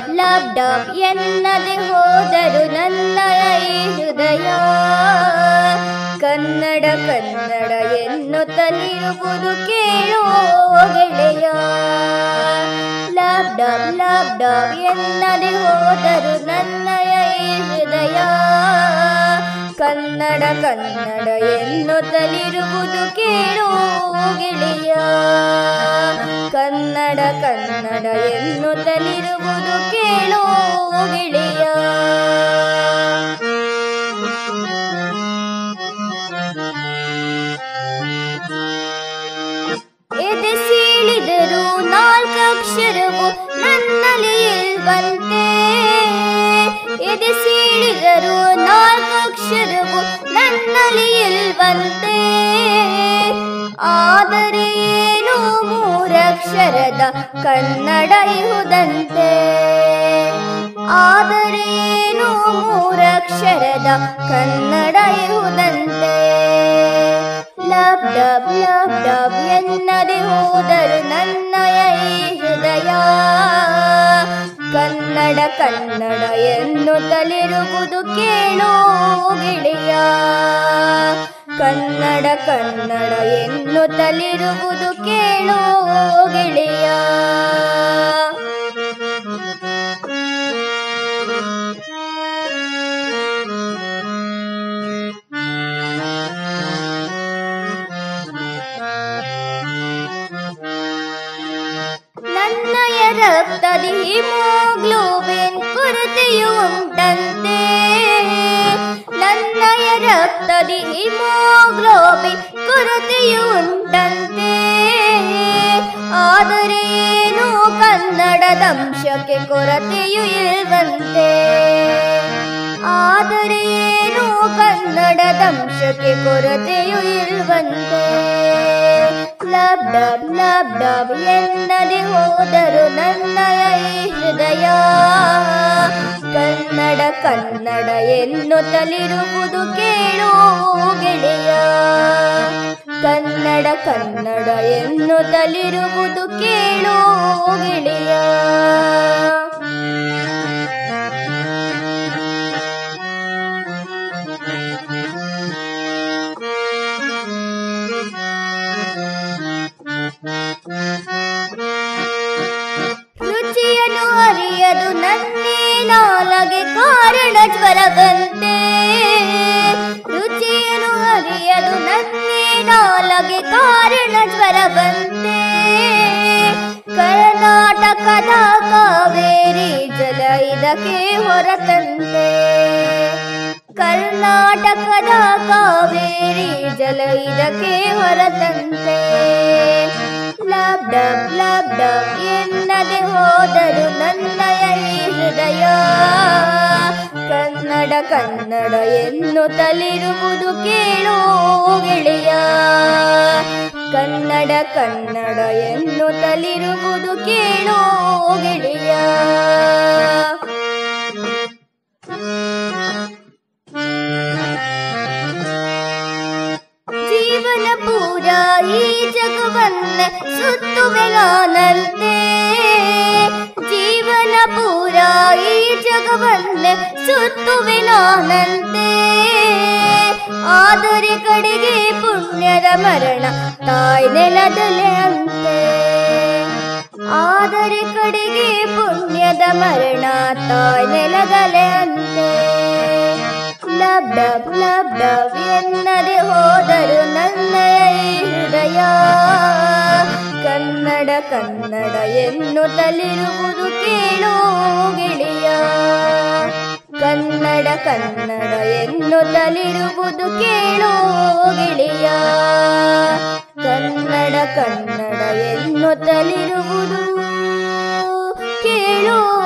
ಲಬ್ dub ಎನ್ನದೆ ಹೋದರು ನನ್ನಯ ಈ ಹೃದಯ ಕನ್ನಡ ಕನ್ನಡ ಎನ್ನುತ್ತಲಿರುವುದು ಕೇಳೋ ಗೆಳೆಯ ಲಬ್ ಡಬ್ ಎನ್ನದೆ ಹೋದರು ನನ್ನಯ ಈ ಹೃದಯ ಕನ್ನಡ ಕನ್ನಡ ಎನ್ನುತ್ತಲಿರುವುದು ಕೇಳೋ ಗೆಳೆಯ ಕನ್ನಡ ಕನ್ನಡ ಎನ್ನುತ್ತಲಿರುವುದು ಕೇಳೋ ಗೆಳೆಯ ಎದೆ ಸೀಳಿದರು ನಾಲ್ಕಕ್ಷರವು ನನ್ನಲ್ಲಿ ಇಲ್ವಂತೆ ಎದೆ ಸೀಳಿದರು ನಾಲ್ಕಕ್ಷರವು ನನ್ನಲ್ಲಿ ಇಲ್ವಂತೆ ಆದರೆ ಏನು ಮೂರಕ್ಷರದ ಕನ್ನಡ ಇಹುದಂತೆ ಆದರೆ ಏನು ಮೂರಕ್ಷರದ ಕನ್ನಡ ಇಹುದಂತೆ ಲಬ್ ಡಬ್ ಎನ್ನದೆ ಹೋದರು ನನ್ನಯ ಈ ಹೃದಯ ಕನ್ನಡ ಕನ್ನಡ ಎನ್ನುತ್ತಲಿರುವುದು ಕೇಳೋ ಗೆಳೆಯ ಕನ್ನಡ ಕನ್ನಡ ಎನ್ನುತ್ತಲಿರುವುದು ಕೇಳೋ ಗೆಳೆಯ ನನ್ನಯ ರಕ್ತದಿ ಹಿಮೋಗ್ಲೋಬಿನ್ ಕೊರತೆಯು ಉಂಟಂತೆ ನನ್ನಯ ರಕ್ತದಿ ಹಿಮೋಗ್ಲೋಬಿನ್ ಕೊರತೆಯು ಉಂಟಂತೆ ಆದರೇನು ಕನ್ನಡದಂಶಕ್ಕೆ ಕೊರತೆಯು ಇಲ್ವಂತೆ ಆದರೇನು ಕನ್ನಡದಂಶಕ್ಕೆ ಕೊರತೆಯು ಇಲ್ವಂತೆ ಲಬ್ ಡಬ್ ಎನ್ನದೆ ಹೋದರು ನನ್ನಯ ಈ ಹೃದಯ ಕನ್ನಡ ಕನ್ನಡ ಎನ್ನುತ್ತಲಿರುವುದು ಕೇಳೋ ಗೆಳೆಯ ಕನ್ನಡ ಕನ್ನಡ ಎನ್ನುತ್ತಲಿರುವುದು ಕೇಳೋ ಗೆಳೆಯ ರುಚಿಯನ್ನು ಅರಿಯದು ನನ್ನೇ ನಾಲಗೆ ಕಾರಣ ಜ್ವರವಂತೆ ರುಚಿಯನ್ನು ಅರಿಯದು ನನ್ನೇ ನಾಲಗೆ ಕಾರಣ ಜ್ವರವಂತೆ ಕರ್ನಾಟಕದ ಕಾವೇರಿ ಜಲ ಇದಕ್ಕೆ ಹೊರತಂತೆ ಕರ್ನಾಟಕದ ಕಾವೇರಿ ಜಲ ಇದಕ್ಕೆ ಹೊರತಂತೆ ಲಬ್ ಡಬ್ ಎನ್ನದೆ ಹೋದರು ನನ್ನಯ ಈ ಹೃದಯ ಕನ್ನಡ ಕನ್ನಡ ಎನ್ನುತ್ತಲಿರುವುದು ಕೇಳೋ ಗೆಳೆಯ ಕನ್ನಡ ಕನ್ನಡ ಎನ್ನುತ್ತಲಿರುವುದು ಕೇಳೋ ಗೆಳೆಯ ಜೀವನ ಪೂರ ಈ ಜಗವನ್ನೇ ಸುತ್ತುವೆ ನಾನಂತೆ ಜೀವನ ಪೂರ ಈ ಜಗವನ್ನೇ ಸುತ್ತುವೆ ನಾನಂತೆ ಆದರೆ ಕಡೆಗೆ ಪುಣ್ಯದ ಮರಣ ತಾಯಿ ನೆಲದಲ್ಲೇ ಅಂತೆ ಆದರೆ ಕಡೆಗೆ ಪುಣ್ಯದ ಮರಣ ತಾಯಿ ನೆಲದಲ್ಲೇ ಅಂತೆ ಲಬ್ ಡಬ್ ಎನ್ನದೆ ಹೋದರು ನನ್ನಯ ಈ ಹೃದಯ ಕನ್ನಡ ಕನ್ನಡ ಎನ್ನುತ್ತಲಿರುವುದು ಕೇಳೋ ಗೆಳೆಯ ಕನ್ನಡ ಕನ್ನಡ ಎನ್ನುತ್ತಲಿರುವುದು ಕೇಳೋ ಗೆಳೆಯ ಕನ್ನಡ ಕನ್ನಡ ಎನ್ನುತ್ತಲಿರುವುದು ಕೇಳೋ